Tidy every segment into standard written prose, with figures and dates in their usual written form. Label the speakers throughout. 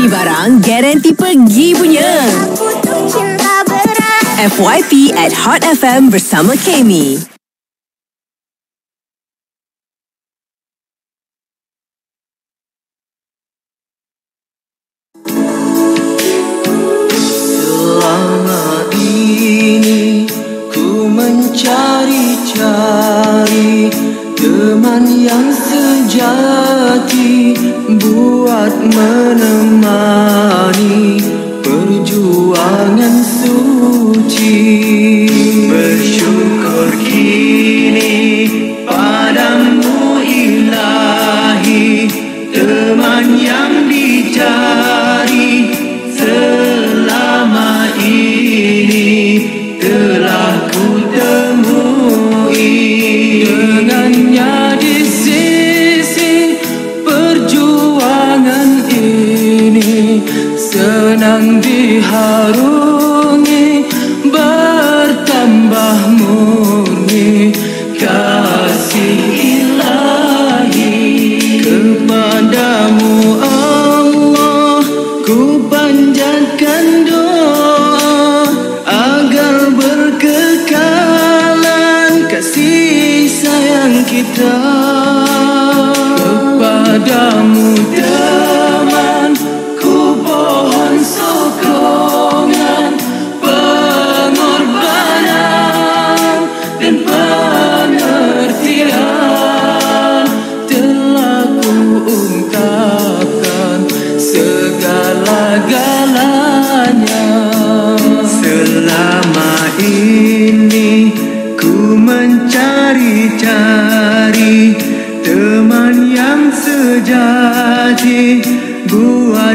Speaker 1: Ini barang garanti pergi punya. FYP at Hot FM bersama Kemi.
Speaker 2: Selama ini ku mencari-cari teman yang sejati buat menemani perjuangan suci. Bersyukur kini padamu ilahi, teman yang dicari selama ini telah ku temui. Dengannya di sisi perjuangan ini senang diharungi, bertambah murni kasih ilahi. Kepadamu Allah ku panjatkan doa agar berkekalan kasih sayang kita. Kepadamu teman ku pohon sokongan, pengorbanan dan pengertian telah ku ungkapkan segala-galanya. Selama ini ku mencari-cari teman yang sejati buat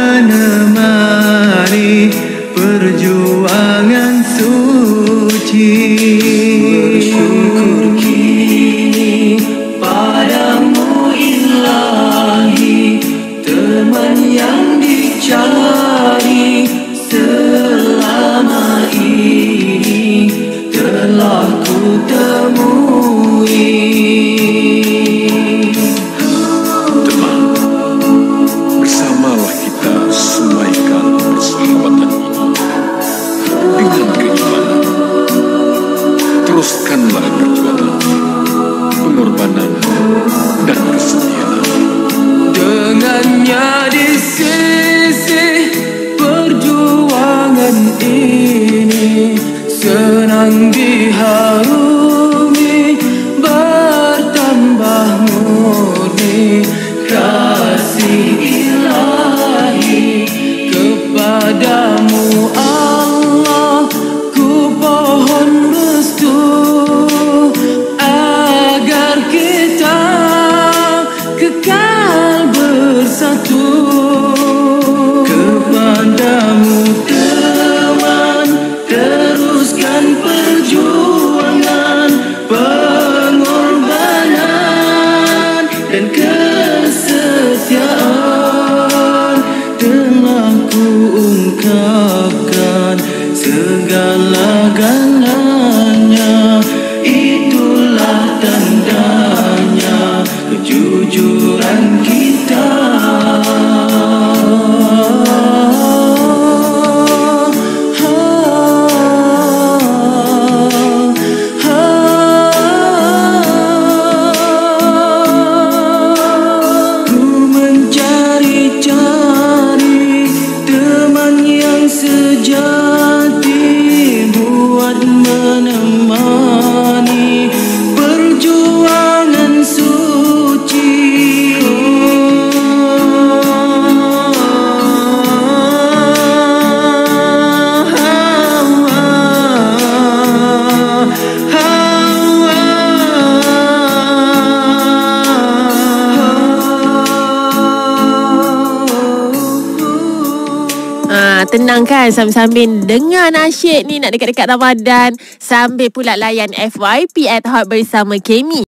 Speaker 2: menemani perjuangan suci. Bersyukur kini padamu ilahi, teman yang dicari selama ini telah ku temui.
Speaker 3: Teman, bersamalah kita semaikan persahabatan ini dengan keimanan. Teruskanlah perjuangan, pengorbanan dan kesetiaan.
Speaker 2: Dengannya di sisi perjuangan ini senang diharungi, bertambah murni kasih ilahi. Kepadamu Allah ku pohon restu agar kita kekal bersatu. Kepadamu teman teruskan perjuangan, pengorbanan dan kesetiaan telah ku ungkapkan segala-galanya. Itulah tandanya kejujuran kita. Ku mencari-cari teman yang sejati buat menemani perjuangan suci.
Speaker 4: Tenang kan, sambil-sambil dengar nasyid ni nak dekat-dekat Ramadan, sambil pula layan FYP at Hot bersama Kemi.